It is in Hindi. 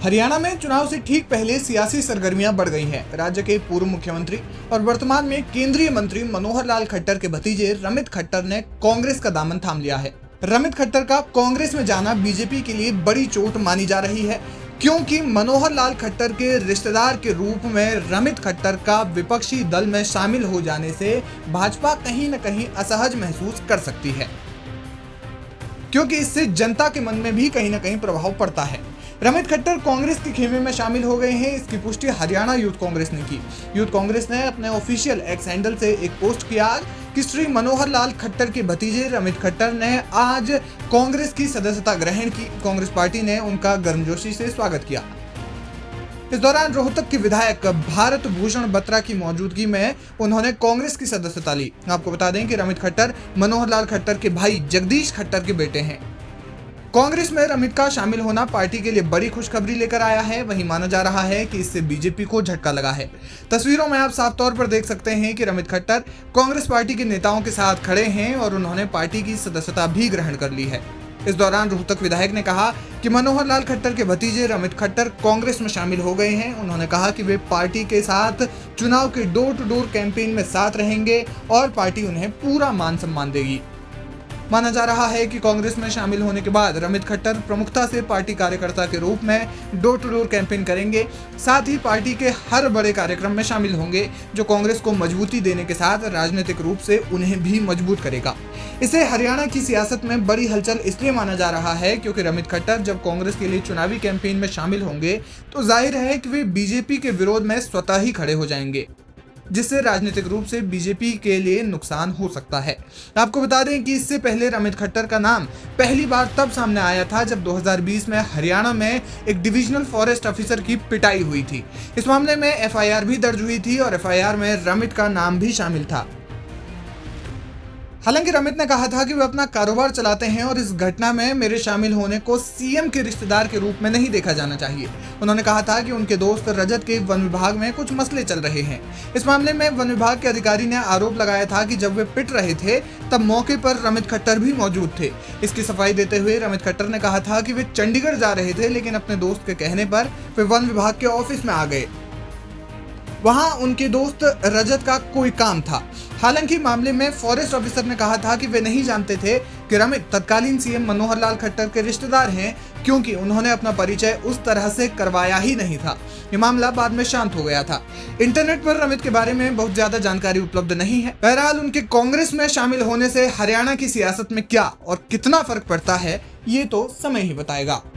हरियाणा में चुनाव से ठीक पहले सियासी सरगर्मियां बढ़ गई हैं। राज्य के पूर्व मुख्यमंत्री और वर्तमान में केंद्रीय मंत्री मनोहर लाल खट्टर के भतीजे रमित खट्टर ने कांग्रेस का दामन थाम लिया है। रमित खट्टर का कांग्रेस में जाना बीजेपी के लिए बड़ी चोट मानी जा रही है, क्योंकि मनोहर लाल खट्टर के रिश्तेदार के रूप में रमित खट्टर का विपक्षी दल में शामिल हो जाने से भाजपा कहीं न कहीं असहज महसूस कर सकती है, क्योंकि इससे जनता के मन में भी कहीं न कहीं प्रभाव पड़ता है। रमित खट्टर कांग्रेस के खेमे में शामिल हो गए हैं, इसकी पुष्टि हरियाणा यूथ कांग्रेस ने की। यूथ कांग्रेस ने अपने ऑफिशियल एक्स हैंडल से एक पोस्ट किया कि श्री मनोहर लाल खट्टर के भतीजे रमित खट्टर ने आज कांग्रेस की सदस्यता ग्रहण की। कांग्रेस पार्टी ने उनका गर्मजोशी से स्वागत किया। इस दौरान रोहतक के विधायक भारत भूषण बत्रा की मौजूदगी में उन्होंने कांग्रेस की सदस्यता ली। आपको बता दें कि रमित खट्टर मनोहर लाल खट्टर के भाई जगदीश खट्टर के बेटे हैं। कांग्रेस में रमित का शामिल होना पार्टी के लिए बड़ी खुशखबरी लेकर आया है। वहीं माना जा रहा है कि इससे बीजेपी को झटका लगा है। तस्वीरों में आप साफ तौर पर देख सकते हैं कि रमित खट्टर कांग्रेस पार्टी के नेताओं के साथ खड़े हैं और उन्होंने पार्टी की सदस्यता भी ग्रहण कर ली है। इस दौरान रोहतक विधायक ने कहा कि मनोहर लाल खट्टर के भतीजे रमित खट्टर कांग्रेस में शामिल हो गए हैं। उन्होंने कहा कि वे पार्टी के साथ चुनाव के डोर टू डोर कैंपेन में साथ रहेंगे और पार्टी उन्हें पूरा मान सम्मान देगी। माना जा रहा है कि कांग्रेस में शामिल होने के बाद रमित खट्टर प्रमुखता से पार्टी कार्यकर्ता के रूप में डोर टू डोर कैंपेन करेंगे। साथ ही पार्टी के हर बड़े कार्यक्रम में शामिल होंगे, जो कांग्रेस को मजबूती देने के साथ राजनीतिक रूप से उन्हें भी मजबूत करेगा। इसे हरियाणा की सियासत में बड़ी हलचल इसलिए माना जा रहा है क्योंकि रमित खट्टर जब कांग्रेस के लिए चुनावी कैंपेन में शामिल होंगे तो जाहिर है कि वे बीजेपी के विरोध में स्वतः ही खड़े हो जाएंगे, जिससे राजनीतिक रूप से बीजेपी के लिए नुकसान हो सकता है। आपको बता दें कि इससे पहले रमित खट्टर का नाम पहली बार तब सामने आया था जब 2020 में हरियाणा में एक डिविजनल फॉरेस्ट ऑफिसर की पिटाई हुई थी। इस मामले में एफआईआर भी दर्ज हुई थी और एफआईआर में रमित का नाम भी शामिल था। हालांकि रमित ने कहा था कि वे अपना कारोबार चलाते हैं और इस घटना में मेरे शामिल होने को सीएम के रिश्तेदार के रूप में नहीं देखा जाना चाहिए। उन्होंने कहा था कि उनके दोस्त रजत के वन विभाग में कुछ मसले चल रहे हैं। इस मामले में वन विभाग के अधिकारी ने आरोप लगाया था कि जब वे पिट रहे थे तब मौके पर रमित खट्टर भी मौजूद थे। इसकी सफाई देते हुए रमित खट्टर ने कहा था कि वे चंडीगढ़ जा रहे थे, लेकिन अपने दोस्त के कहने पर वे वन विभाग के ऑफिस में आ गए। वहां उनके दोस्त रजत का कोई काम था। हालांकि मामले में फॉरेस्ट ऑफिसर ने कहा था कि वे नहीं जानते थे कि रमित तत्कालीन सीएम मनोहर लाल खट्टर के रिश्तेदार हैं, क्योंकि उन्होंने अपना परिचय उस तरह से करवाया ही नहीं था। ये मामला बाद में शांत हो गया था। इंटरनेट पर रमित के बारे में बहुत ज्यादा जानकारी उपलब्ध नहीं है। बहरहाल उनके कांग्रेस में शामिल होने से हरियाणा की सियासत में क्या और कितना फर्क पड़ता है, ये तो समय ही बताएगा।